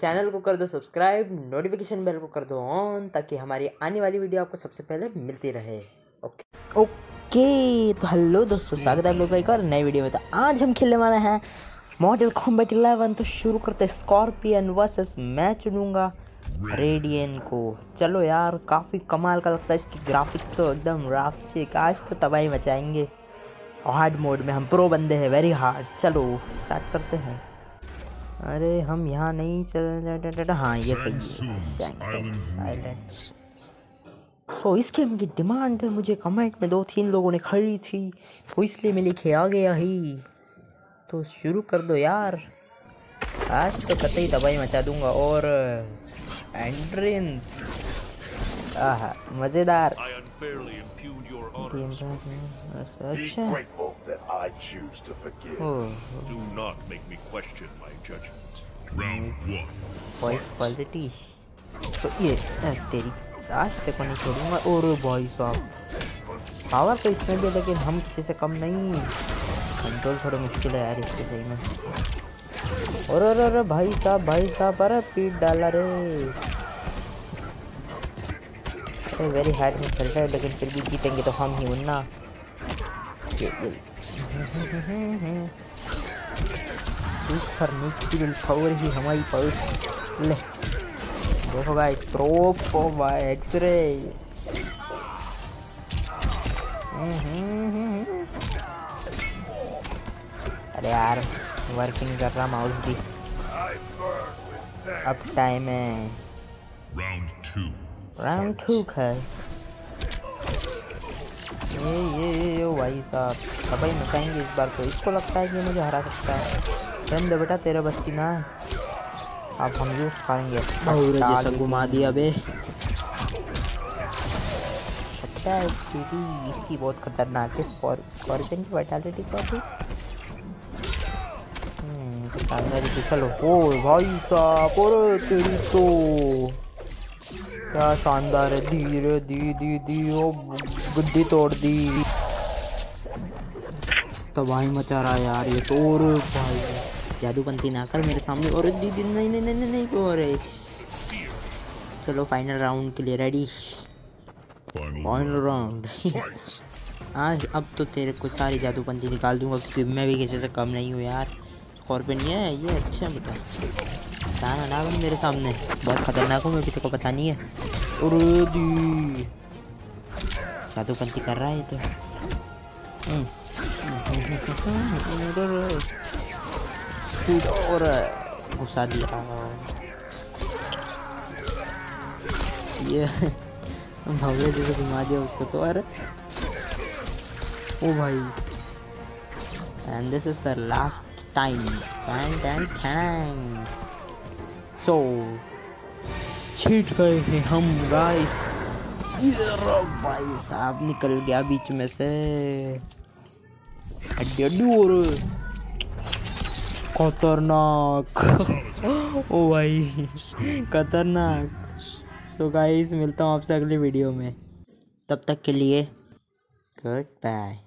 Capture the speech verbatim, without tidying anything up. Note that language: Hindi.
चैनल को कर दो सब्सक्राइब, नोटिफिकेशन बेल को कर दो ऑन, ताकि हमारी आने वाली वीडियो आपको सबसे पहले मिलती रहे। ओके ओके तो हेलो दोस्तों, स्वागत है आप लोगों का एक और नई वीडियो में। तो आज हम खेलने वाले हैं मॉडल कॉम्बैट इलेवन। तो शुरू करते हैं। स्कॉर्पियन वर्सेस मैं चुनूंगा रेडियन को। चलो यार, काफ़ी कमाल का लगता है। इसकी ग्राफिक्स तो एकदम राफचिक, आज तो तबाही मचाएंगे। हार्ड मोड में हम प्रो बंदे हैं, वेरी हार्ड। चलो स्टार्ट करते हैं। अरे हम यहाँ नहीं चल, हाँ ये सही है। सो इस गेम की डिमांड मुझे कमेंट में दो तीन लोगों ने खड़ी थी, तो इसलिए मैं लिखे आ गया ही। तो शुरू कर दो यार, आज तो कतई तबाही मचा दूंगा। और एंट्रेंस आहा मज़ेदार। अच्छा वॉइस क्वालिटी तो ये तेरी आज तक नहीं छोड़ूंगा। और भाई साहब पावर तो इसमें भी, लेकिन हम किसी से कम नहीं। कंट्रोल थोड़ा मुश्किल है यार इसके सही में। और अरे अरे भाई साहब भाई साहब अरे पीट डाला रे। अरे वेरी हार्ड में चल रहा है, लेकिन फिर भी जीतेंगे तो हम ही वरना। ही हमारी पास ले देखो गाइस, प्रोप्लायर रे। अरे यार वर्किंग कर रहा माउस भी। अब टाइम है राउंड टू राउंड टू का। ये ये ये भाई साहब तबाही मचाएंगे इस बार। तो इसको लगता है कि मुझे हरा सकता है। चंद बेटा तेरे बस की ना है, अब हम यूज करेंगे। और जैसा घुमा दिया बे। अच्छा इसकी इसकी बहुत खतरनाक है। स्कॉर्पियन की फैटालिटी क्या थी? हम्म चलो। ओ भाई साहब और तेरी तो क्या शानदार है। धीरे दी दी दी ओ गुद्दी तोड़ दी। तबाही मचा रहा है यार ये तो। और भाई जादूबंती ना कर मेरे सामने। और दीदी नहीं नहीं नहीं नहीं नहीं। चलो फाइनल राउंड के लिए रेडी। फाइनल राउंड आज अब तो तेरे को सारी जादूबंती निकाल दूंगा, क्योंकि मैं भी किसी से कम नहीं हूँ यार। स्कॉर्पियन ये है ये अच्छा बेटा। ना ना बन मेरे सामने, बहुत खतरनाक हूँ मैं भी, तेरे को पता नहीं है। और दी जादूबंती कर रहा है तो और घुसा दिया ये भव्य जैसे घुमा दिया उसको तो। अरे ओ भाई, and this is the last time. सो छीट गए हैं हम गाइस। भाई साहब निकल गया बीच में से। और खतरनाक ओ भाई खतरनाक। तो गाइस मिलता हूँ आपसे अगली वीडियो में, तब तक के लिए गुड बाय।